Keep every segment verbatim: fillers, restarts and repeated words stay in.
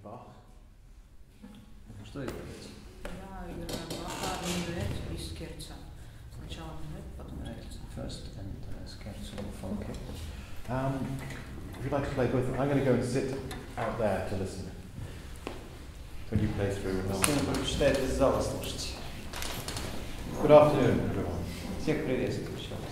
Bach. Что играете? Я играю Баха, Minuet и Scherzo. Сначала Minuet, потом Scherzo. First and uh, Scherzo. Okay. Um, would you like to play both? I'm going to go and sit out there to listen. When you play through. Прочитает из зала, слушайте. Good afternoon, everyone. Всех приветствую еще раз.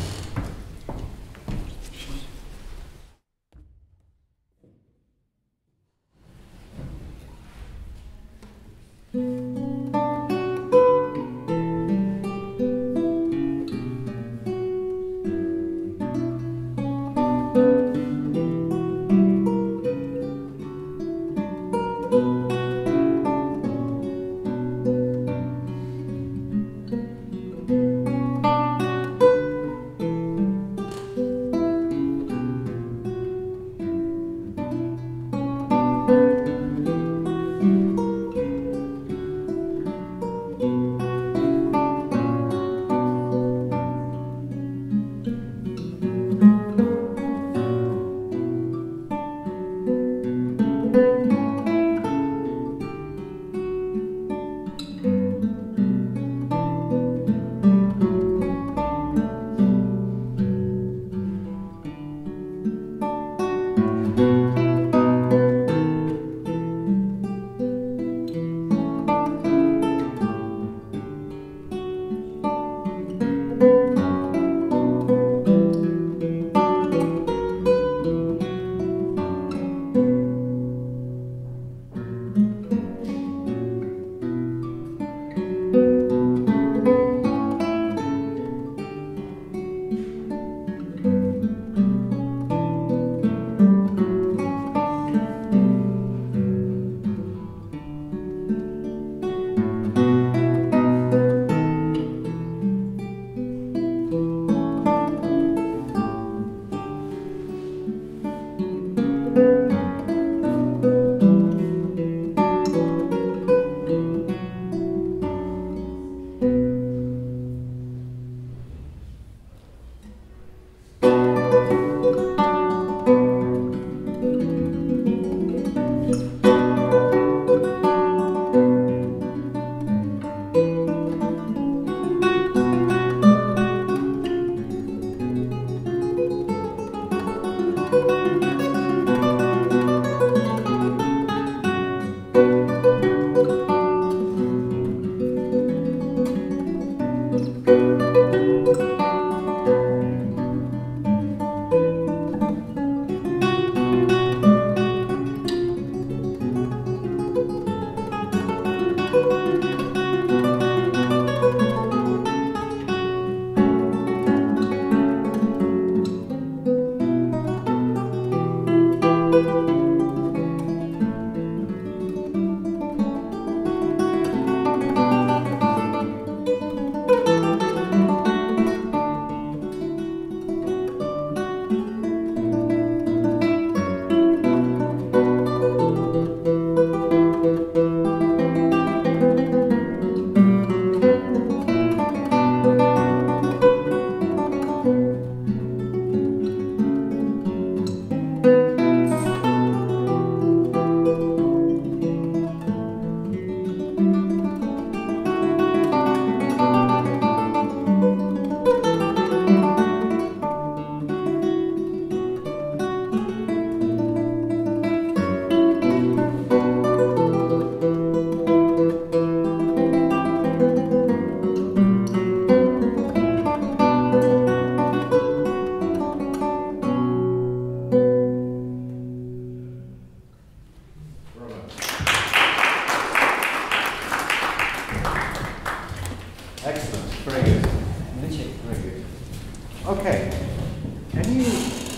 Okay, can you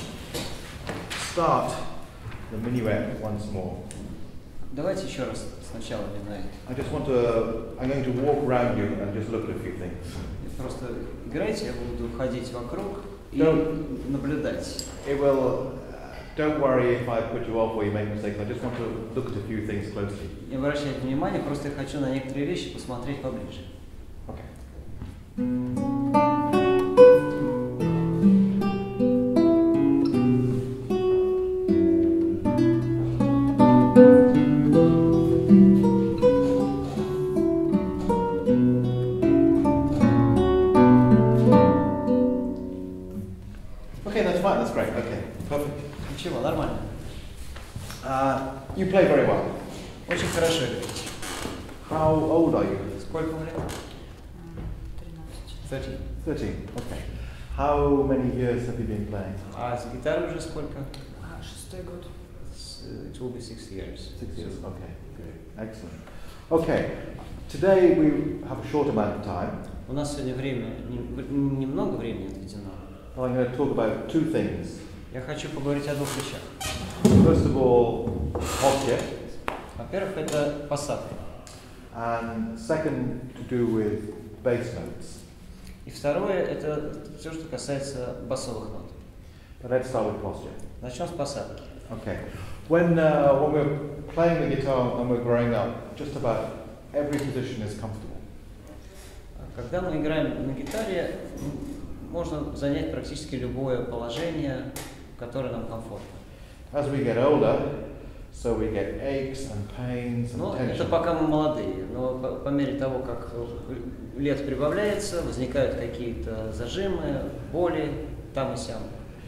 start the Minuet once more? Давайте еще раз сначала Minuet. I just want to, I'm going to walk around you and just look at a few things. Просто играйте, я буду ходить вокруг и Don't, наблюдать. It will, uh, don't worry if I put you off or you make mistakes, I just want to look at a few things closely. Не обращайте внимания, просто я хочу на некоторые вещи посмотреть поближе. Okay. Ничего, нормально. Uh, you play very well. Очень хорошо играете. How old are you? Сколько вам лет? тринадцать. Thirteen. Thirteen. Okay. How many years have you been playing? А с гитарой уже сколько? А, шестой год. It will be six years. Six years. Okay. Good. Excellent. Okay. Today we have a short amount of time. У нас сегодня время, немного времени отведено. I'm going to talk about two things. Я хочу поговорить о двух вещах. First of all, posture. Во-первых, это посадка. And second, to do with bass notes. И второе, это все, что касается басовых нот. But let's start with posture. Начнем с посадки. Okay. When uh, when we're playing the guitar and we're growing up, just about every position is comfortable. Когда мы играем на гитаре, можно занять практически любое положение, которое нам комфортно. As we get older, so we get aches and pains and Но tension. это пока мы молодые, но по, по мере того, как лет прибавляется, возникают какие-то зажимы, боли там и сям.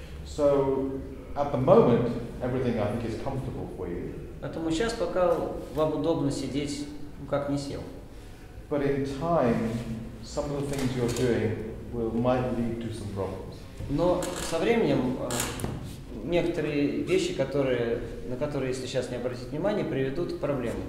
So at the moment, everything I think is comfortable for you. Поэтому сейчас пока вам удобно сидеть, ну как не сел. But in time, some of the things you're doing will might lead to some problems. Но со временем э, некоторые вещи, которые, на которые, если сейчас не обратить внимание, приведут к проблемам.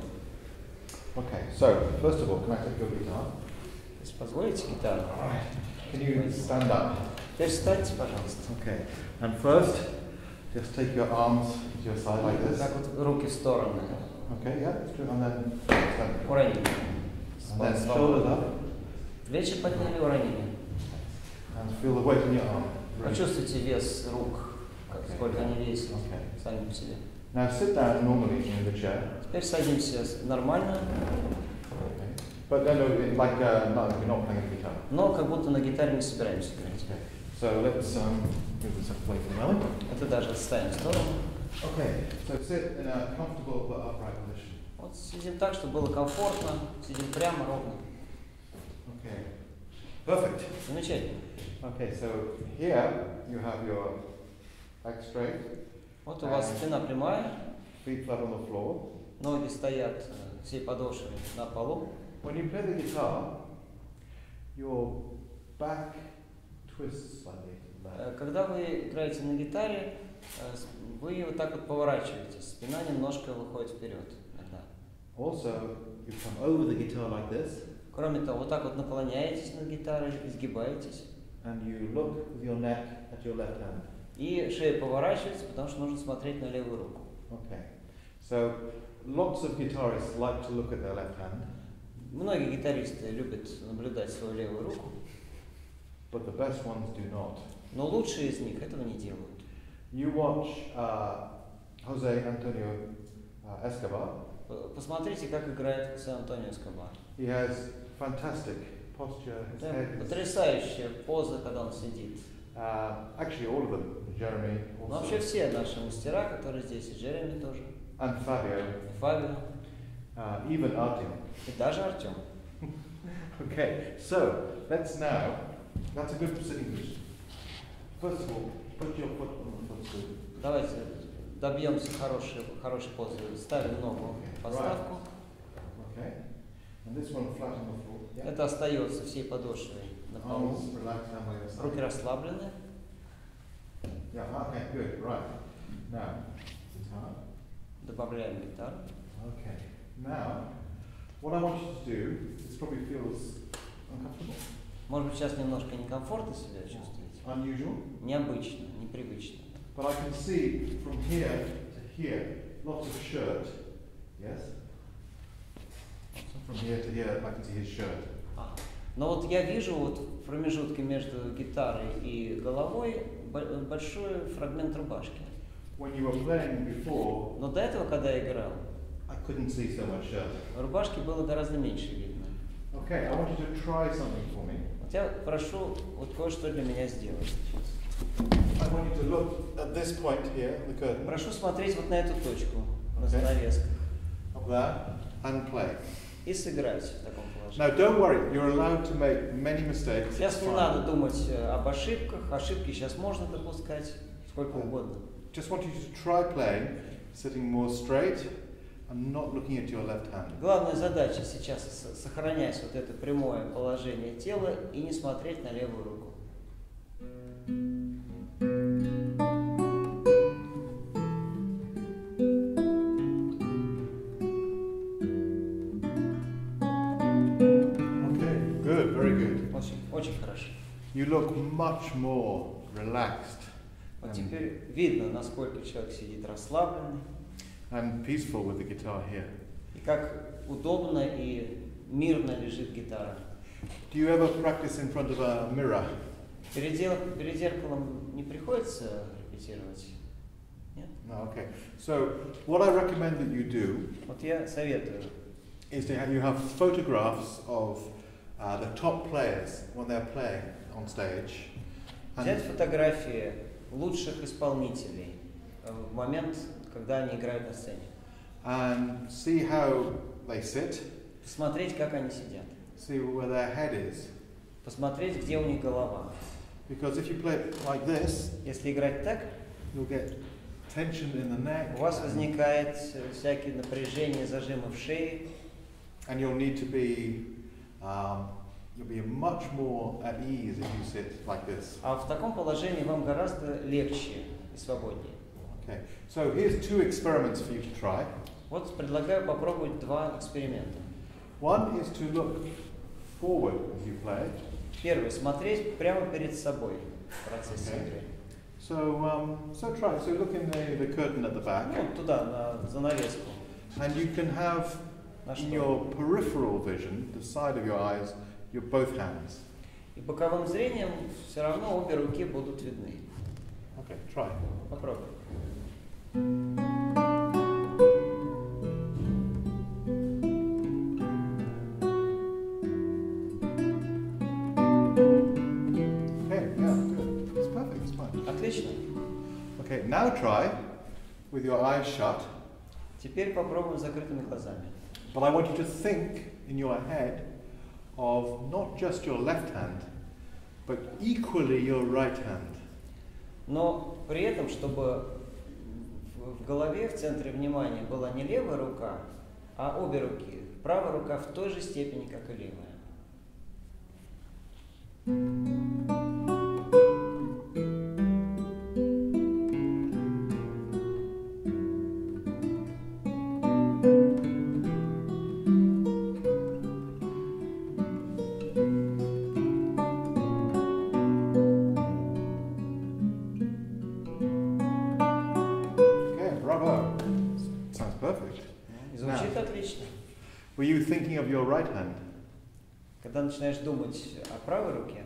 Okay, so first of all, can I take your guitar? Если позволите гитару. Can you stand up? Теперь встаньте, пожалуйста. Okay, and first, just take your arms to your side like this. Так вот руки в стороны. Okay, yeah, that's true. And then stand. Уронили. And then shoulders up. Плечи подняли, уронили. And feel the weight in your arm. Почувствуйте вес рук, Okay. сколько они весят, Okay. сами по себе. Now sit down normally in the chair. Теперь садимся нормально, Okay. But no, no, like uh, no, we're not playing a guitar. но как будто на гитаре не собираемся играть. Okay. So let's um, move this away for a moment. Это даже отставим в сторону. Okay. So sit in a comfortable but upright position. Вот сидим так, чтобы было комфортно, сидим прямо, ровно. Okay. Perfect. Замечательно. Okay. So here you have your back straight, Вот у вас спина прямая, feet flat on the floor. ноги стоят э, всей подошвой на полу. When you play the guitar, your back twists slightly to the left. Э, Когда вы играете на гитаре, э, с- вы вот так вот поворачиваетесь, спина немножко выходит вперед. иногда. Also, you come over the guitar like this, Кроме того, вот так вот наклоняетесь над гитарой, изгибаетесь, and you look with your neck at your left hand. и шея поворачивается, потому что нужно смотреть на левую руку. Okay. So, lots of guitarists like to look at their left hand, Многие гитаристы любят наблюдать свою левую руку, but the best ones do not. но лучшие из них этого не делают. You watch uh, Jose Antonio uh, Escobar. П- Посмотрите, как играет Хосе Антонио Эскобар. He has fantastic posture. His Да, head is, Потрясающая поза, когда он сидит. uh, actually, all of them. Jeremy Но also, вообще все наши мастера, которые здесь, и Джереми тоже, and Fabio, и Фабио, uh, even Artyom. и даже Артем. Okay, so let's now. That's a good sitting position. First of all, put your foot on the footstool. Давайте добьемся хорошей, хорошей позы. Ставим ногу в подставку. Okay, and this one flat on the floor. Yeah. Это остается всей подошвой на полу. Arms relaxed down by your side. Руки расслаблены. Yeah. Okay. Good. Right. Now, guitar. Добавляем гитару. Okay. Now, what I want you to do. This probably feels uncomfortable, Может быть, сейчас немножко некомфортно себя чувствуете. unusual, Необычно, непривычно. but I can see from here to here lots of shirt. Yes. From here to here, I can see his shirt. А. Но вот я вижу вот в промежутке между гитарой и головой бо- большой фрагмент рубашки. When you were playing before, Но до этого, когда я играл, I couldn't see so much shirt. рубашки было гораздо меньше видно. Okay, I want you to try something for me. Вот я прошу вот кое-что для меня сделать. I want you to look at this point here, the curtain, Прошу смотреть вот на эту точку, на Okay. занавесках, up there, and play. и сыграть в таком положении. Now, don't worry, you're allowed to make many mistakes. It's Сейчас не fine. надо думать э, об ошибках. Ошибки сейчас можно допускать сколько угодно. just want you to try playing, sitting more straight and not looking at your left hand. Главная задача сейчас сохранять вот это прямое положение тела и не смотреть на левую руку. Okay, good, very good. Очень, очень хорошо. You look much more relaxed. Вот теперь видно, насколько человек сидит расслабленный. And peaceful with the guitar here. И как удобно и мирно лежит гитара. Do you ever practice in front of a mirror? Перед, зер... перед зеркалом не приходится репетировать? Нет? No, okay. So what I recommend that you do Вот я советую. is to have, you have photographs of uh, the top players when they're playing on stage. Взять фотографии лучших исполнителей в момент, когда они играют на сцене. And see how they sit. Посмотреть, как они сидят. See where their head is. Посмотреть, где у них голова. Because if you play it like this, если играть так, you'll get tension in the neck. У вас возникает всякие напряжения, зажимы в шее. And you'll need to be, um, you'll be much more at ease if you sit like this. А в таком положении вам гораздо легче и свободнее. Okay. So here's two experiments for you to try. Вот предлагаю попробовать два эксперимента. One is to look forward as you play. Первый, смотреть прямо перед собой в процессе Okay. игры. So, um, so try. So look in the, the curtain at the back. Ну, туда, на занавеску. And you can have На in что? your peripheral vision, the side of your eyes, your both hands. И боковым зрением все равно обе руки будут видны. Okay, try. Попробуй. Okay, yeah, good. It's perfect, it's fine. Отлично. Okay, now try with your eyes shut. Теперь попробуем с закрытыми глазами. But I want you to think in your head of not just your left hand, but equally your right hand. Но при этом, чтобы в голове, в центре внимания была не левая рука, а обе руки. Правая рука в той же степени, как и левая. Звучит отлично. Were you thinking of your right hand? Когда начинаешь думать о правой руке,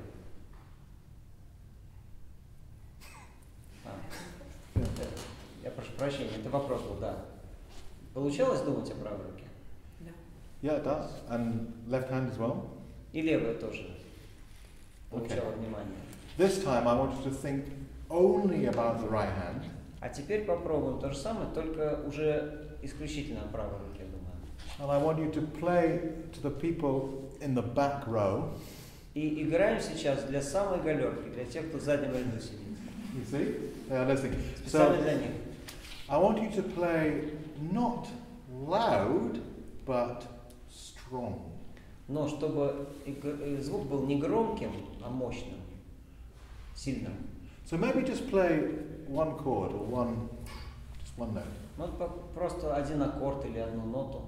а, я прошу прощения, это вопрос был, да. Получалось думать о правой руке? Да. Yeah, it does. And left hand as well? И левая тоже получала Okay. внимание. This time I want you to think only about the right hand. А теперь попробуем то же самое, только уже исключительно о правой руке, думаю. And I want you to play to the people in the back row. И играем сейчас для самой галерки, для тех, кто в заднем ряду сидит. You see? They are listening. Специально So для них. I want you to play not loud, but strong. Но чтобы звук был не громким, а мощным, сильным. So maybe just play one chord or one, just one note. Ну, просто один аккорд или одну ноту.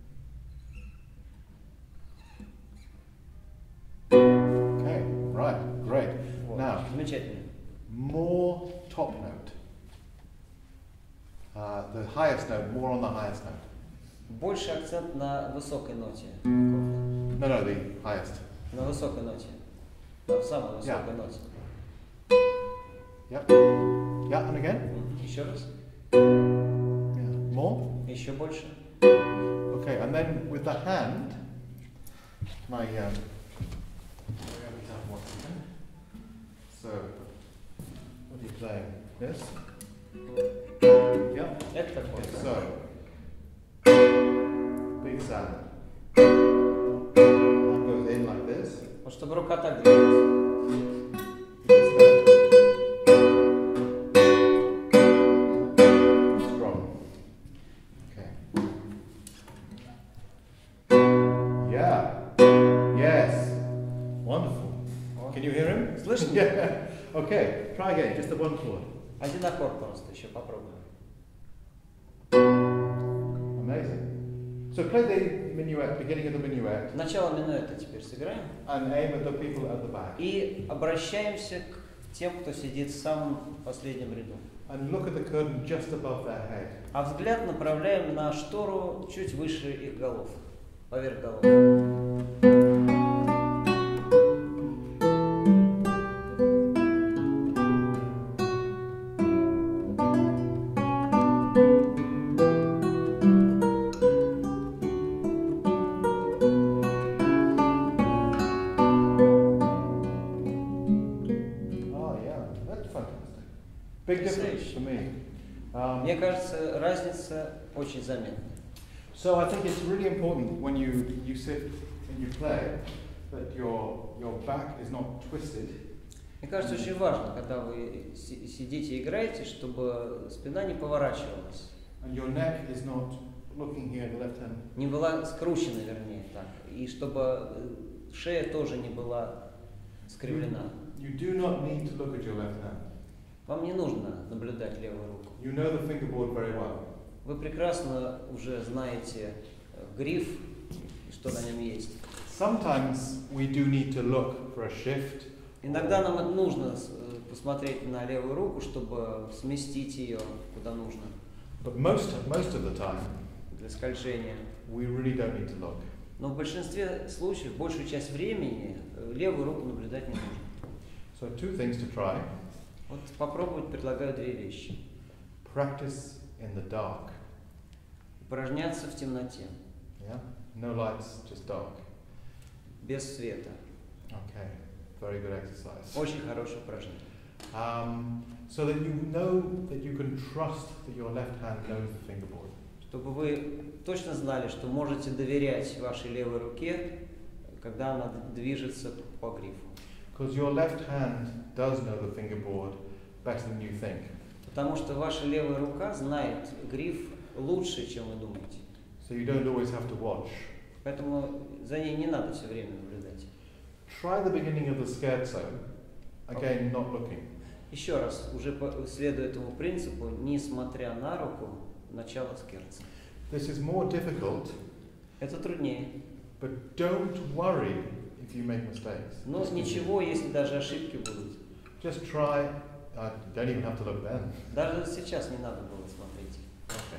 Okay, right, great. Вот. Now, Замечательно. more top note. Uh, the highest note, more on the highest note. Больше акцент на высокой ноте. No, no, the highest. На высокой ноте. На самой высокой Yeah. ноте. Yep. Yeah, and again. Еще раз. Yeah. More. Еще больше. Okay, and then with the hand, my um. So, what are you playing? This. Yep. Это такое. Okay, so, big sound. Hand goes in like this. Вот чтобы рука так двигалась. Biggest note. Слышно? Yeah. Okay, try again, just the one chord. Один аккорд просто еще попробуем. Amazing. So play the minuet, beginning of the minuet, Начало минуэта теперь сыграем. and aim at the people at the back. И обращаемся к тем, кто сидит в самом последнем ряду. And look at the curtain just above their head. А взгляд направляем на штору чуть выше их голов, поверх голов. Big difference for me. Um, Мне кажется, разница очень заметна. so I think it's really important when you, you sit and you play that your, your back is not twisted. Мне кажется, очень важно, когда вы си- сидите и играете, чтобы спина не поворачивалась, And your neck is not looking here at the left hand. не была скручена, вернее, так, и чтобы э, шея тоже не была скривлена. You do not need to look at your left hand. Вам не нужно наблюдать левую руку. You know the fingerboard very well. Вы прекрасно уже знаете э, гриф, и что на нем есть. Sometimes we do need to look for a shift. Иногда нам нужно э, посмотреть на левую руку, чтобы сместить ее куда нужно. But most, most of the time, Для скольжения. we really don't need to look. Но в большинстве случаев, большую часть времени, э, левую руку наблюдать не нужно. So two things to try. Вот попробовать предлагаю две вещи. Practice in the dark. Упражняться в темноте, Yeah? No lights, just dark. без света. Okay. Very good exercise. Очень хорошее упражнение. Um, so that you know that you can trust that your left hand knows the fingerboard. Чтобы вы точно знали, что можете доверять вашей левой руке, когда она движется по грифу. Because your left hand does know the fingerboard better than you think. Потому что ваша левая рука знает гриф лучше, чем вы думаете. So you don't always have to watch. Поэтому за ней не надо все время наблюдать. Try the beginning of the scherzo, again not looking. Еще раз, уже по, следуя этому принципу, несмотря на руку, начало скерца. This is more difficult, Это труднее. but don't worry if you make mistakes. Но ничего, если даже ошибки будут. Just try. Uh, don't even have to look then. Даже сейчас не надо было смотреть. Okay.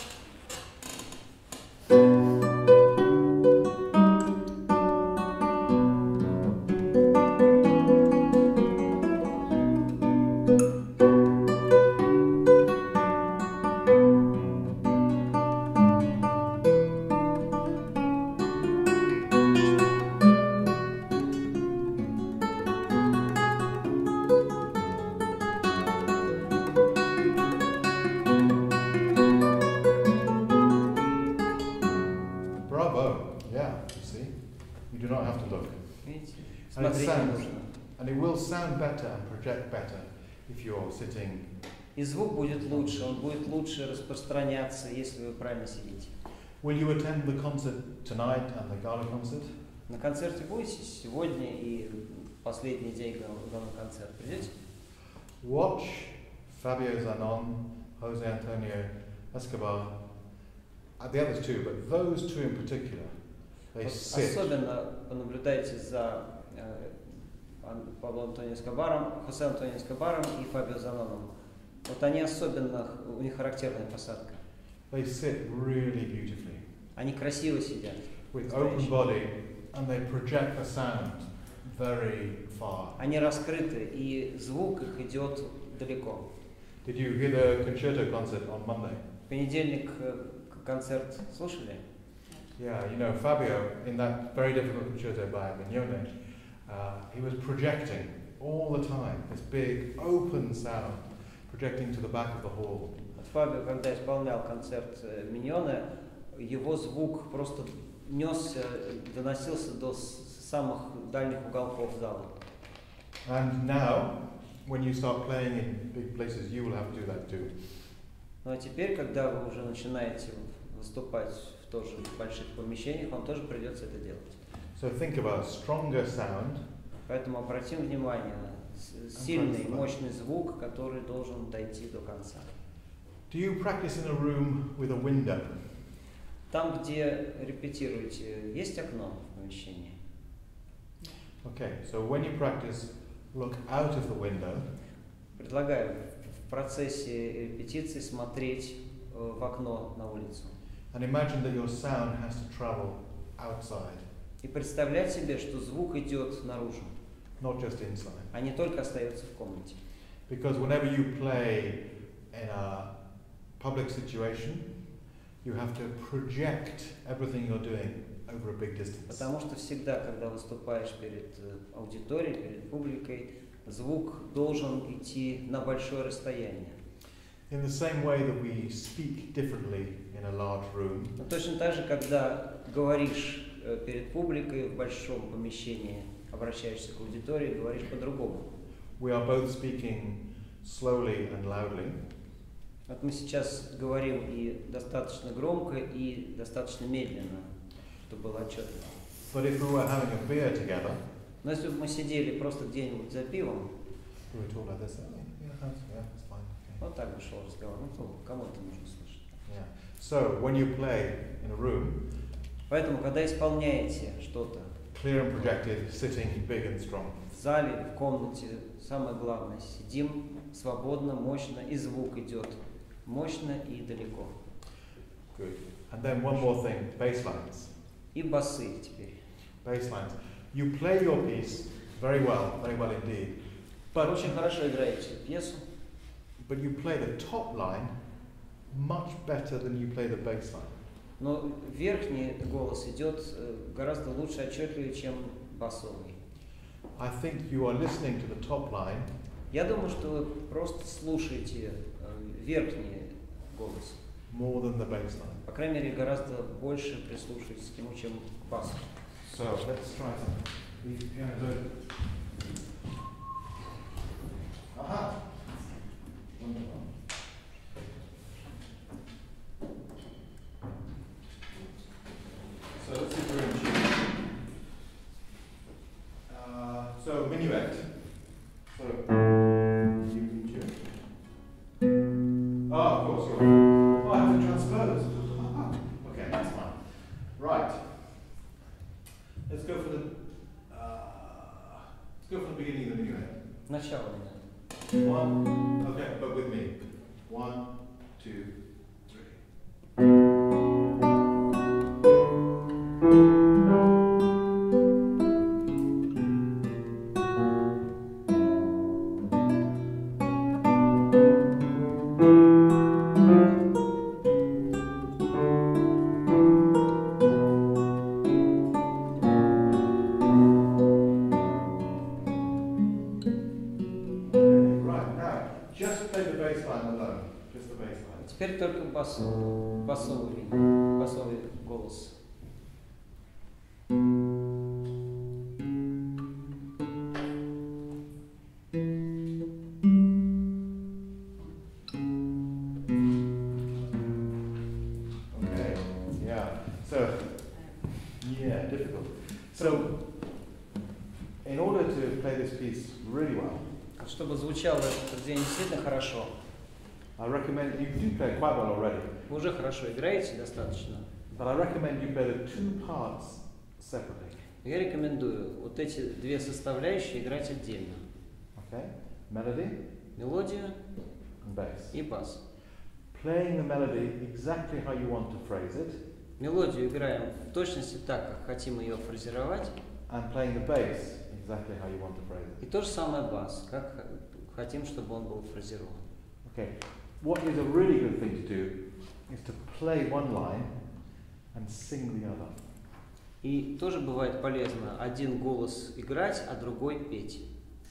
Видите? And it Смотреть не sounds, нужно. and it will sound better and project better if you're sitting. И звук будет лучше, он будет лучше распространяться, если вы правильно сидите. Will you attend the concert tonight and the gala concert? На концерте будете сегодня и последний день главный концерт. Придете? Watch Fabio Zanon, Jose Antonio Escobar, and the others too, but those two in particular, they sit. Особенно понаблюдайте за э, Пабло Антонио Эскобаром, Хосе Антонио Эскобаром и Фабио Заноном. Вот они особенно, у них характерная посадка. They sit really beautifully. Они красиво сидят. With open body, and they project the sound very far. Они раскрыты, и звук их идет далеко. Did you hear the concerto concert on Monday? В понедельник концерт слушали? Yeah, you know, Fabio, in that very difficult concerto by Minuet, uh, he was projecting all the time, this big open sound, projecting to the back of the hall. Фабио, когда исполнял концерт Миньоне, его звук просто несся, доносился до самых дальних уголков зала. And now, when you start playing in big places, you will have to do that too. Ну а теперь, когда вы уже начинаете выступать в тоже больших помещениях, вам тоже придется это делать. So think of a stronger sound. Поэтому обратим внимание сильный, мощный звук, который должен дойти до конца. Do you practice in a room with a window? Там, где репетируете, есть окно в помещении? Okay, so when you practice, look out of the window. Предлагаю в процессе репетиции смотреть в окно на улицу. And imagine that your sound has to travel outside. И представлять себе, что звук идет наружу, not just inside. а не только остается в комнате. Because whenever you play in a public situation, you have to project everything you're doing over a big distance. Потому что всегда, когда выступаешь перед аудиторией, перед публикой, звук должен идти на большое расстояние. In the same way that we speak differently in a large room. Но точно так же, когда говоришь перед публикой в большом помещении, обращаешься к аудитории, говоришь по-другому. We are both speaking slowly and loudly. Вот мы сейчас говорим и достаточно громко, и достаточно медленно, чтобы было отчетливо. But if we were having a beer together, но если бы мы сидели просто где-нибудь за пивом, we were talking like this, oh, yeah, yeah, it's fine, okay. Вот так бы шел разговор. Ну, то, кому это нужно слышать? Yeah. So, when you play in a room, поэтому, когда исполняете что-то, clear and projected, sitting big and strong. В зале, в комнате, самое главное, сидим свободно, мощно, и звук идет мощно и далеко. Good. And then one more thing, bass lines. И басы теперь. Bass lines. You play your piece very well, very well indeed. But Вы очень хорошо играете пьесу. But you play the top line much better than you play the bass line. Но верхний голос идет гораздо лучше, отчетливее, чем басовый. I think you are listening to the top line. Я думаю, что вы просто слушаете верхний голос. More than the bass line. По крайней мере, гораздо больше прислушиваетесь к нему, чем к басу. So let's try something. Aha. Wonderful. So let's see if we're in tune. Uh, so Minuet. So you in tune. Oh, of course. You're, oh, I have to transpose. Okay, that's fine. Right. Let's go for the. Uh, let's go from the beginning of the Minuet. Начало меня. One, okay, but with me. One, two, three. Теперь только басовый, басовый, басовый голос. Okay, yeah. So, yeah, difficult. So, in order to play this piece really well, чтобы звучало это произведение действительно хорошо. I recommend you do play quite well already. Вы уже хорошо играете достаточно. But I recommend you play the two parts separately. Я рекомендую вот эти две составляющие играть отдельно. Okay, melody, мелодию and bass. И бас. Playing the melody exactly how you want to phrase it. Мелодию играем в точности так, как хотим ее фразировать. And playing the bass exactly how you want to phrase it. И то же самое бас, как хотим, чтобы он был фразирован. Okay. What is a really good thing to do is to play one line and sing the other. И тоже бывает полезно один голос играть, а другой петь.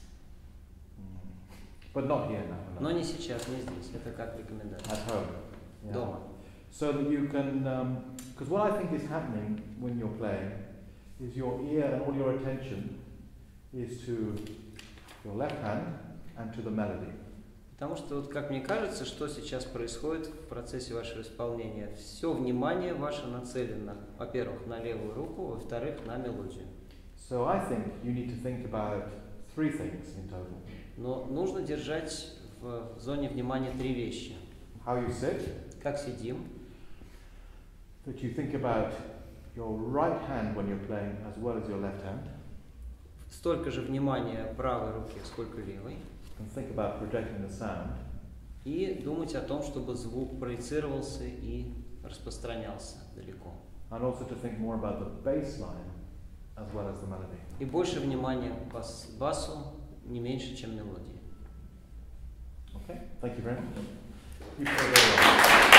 But not here now. No. Но не сейчас, не здесь. Это как рекомендация. At home. Yeah. Дома. So that you can, because um, what I think is happening when you're playing is your ear and all your attention is to your left hand and to the melody. Потому что, вот, как мне кажется, что сейчас происходит в процессе вашего исполнения, все внимание ваше нацелено, во-первых, на левую руку, во-вторых, на мелодию. So I think you need to think about three things in total. Но нужно держать в зоне внимания три вещи. How you sit, Как сидим, that you think about your right hand when you're playing as well as your left hand, столько же внимания правой руке, сколько левой, and think about projecting the sound, и думать о том, чтобы звук проецировался и распространялся далеко. and also to think more about the bass line as well as the melody. И больше внимания к бас- басу, не меньше, чем мелодии. Okay, thank you very much. You play very well.